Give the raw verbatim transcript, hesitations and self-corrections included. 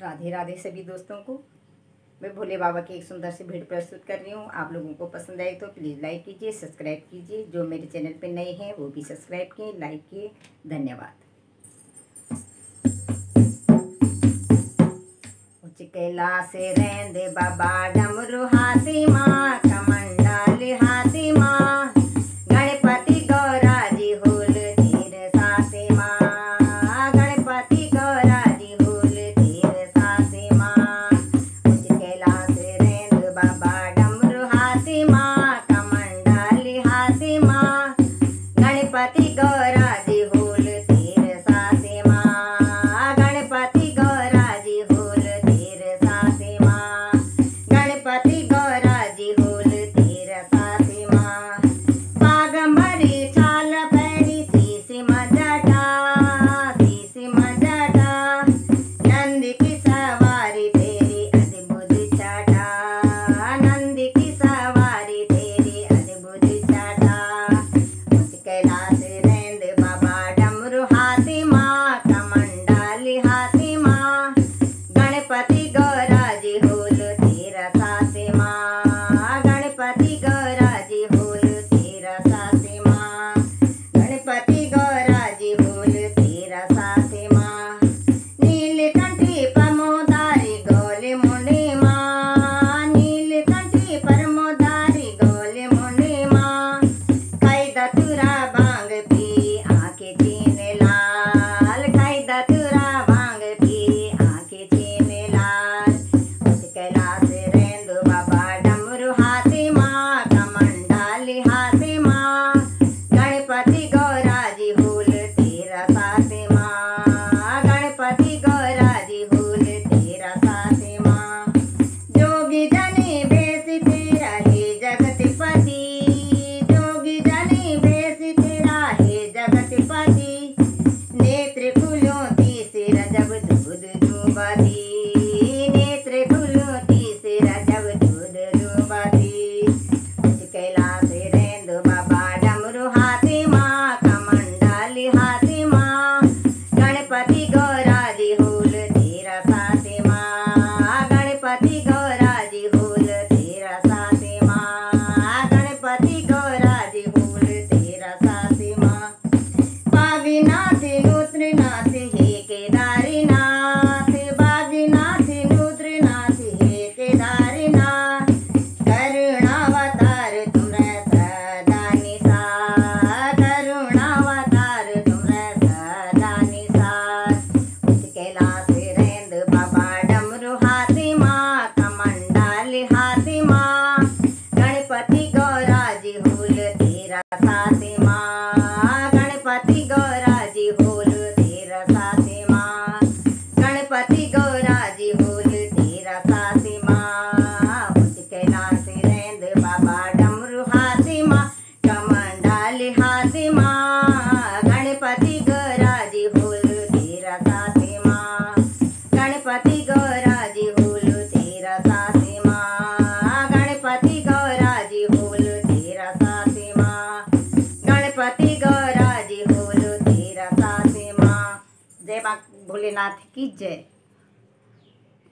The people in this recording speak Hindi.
राधे राधे सभी दोस्तों को। मैं भोले बाबा की एक सुंदर सी वीडियो प्रस्तुत कर रही हूँ। आप लोगों को पसंद आए तो प्लीज़ लाइक कीजिए, सब्सक्राइब कीजिए। जो मेरे चैनल पे नए हैं वो भी सब्सक्राइब किए, लाइक किए। धन्यवाद। उच्च कैलाश रेंद बाबा डमरू हाथी माँ कमंडल हाथी माँ गणपति गौरा जी होल तीर साथी माँ गणपति गौरा जी होल तीर साथी माँ। उच्च कैलाश रेंद बाबा डमरू हाथी माँ कमंडल हाथी माँ गणपति गौरा जी होल तीर साथी माँ गणपति गौरा जी होल तीर साथी माँ गणपति गौरा जी होल तीर साथी माँ। पागंबरी छाल पैरी शीश मजटा शीश मजटा नंद की सवारी तेरी अद्भुत छटा नंद की सवारी तेरी अद्भुत छटा। उच्च कैलाश रेंद बाबा डमरू हाथी माँ कमंडल हाथी माँ गणपति गौरा जी होल तीर साथी माँ गणपति गौरा जी होल तीर साथी माँ गणपति गौरा जी होल तीर साथी माँ। नीलकंठी परमोदारी गोले मुंडे माँ नीलकंठी परमोदारी गोले मुंडे माँ खाई दतुरा भांग पी आंखें चीन लाल खाई दतुरा भांग पी आंखें चीन लाल। उच्च कैलाश रेंद बाबा डमरू हाथी माँ कमंडल हाथी माँ गणपति गौरा जी होल तीर साथी माँ गणपति गौरा जी होल तीर साथी माँ। जोगी जनी बेस तेरा हे जगतपति जोगी जनी बेस तेरा हे जगतपति नेत्र खुलो तीसरा जब दूध डूबती नेत्र खुलो तीसरा जब दूध डूबती। उच्च कैलाश रेंद बाबा डमरू हाथी माँ कमंडल हाथी माँ गणपति गौरा जी होल तीर साथी माँ गणपति गौरा जी होल तीर साथी माँ गणपति गौरा जी होल तीर साथी माँ। बागीनाथ रुद्रनाथ हे केदारनाथ बागीनाथ रुद्रनाथ हे केदारनाथ करुणावतार तुमरे सदा निसार करुणावतार तुमरे सदा निसार। उच्च कैलाश रेंद बाबा डमरू हाथी माँ कमंडल हाथी माँ गणपति गौरा जी होल तीर साथी माँ गणपति गौरा जी होल तीर साथी माँ गणपति गौरा जी होल तीर साथी माँ। उच्च कैलाश रेंद बाबा डमरू हाथी माँ कमंडल हाथी माँ गणपति गौरा जी होल तीर साथी माँ गणपति गौरा जी होल तीर साथी माँ गणपति गौरा जी होल तीर साथी माँ गणपति गौरा जी होल तीर साथी माँ। जय माँ भोलेनाथ की जय।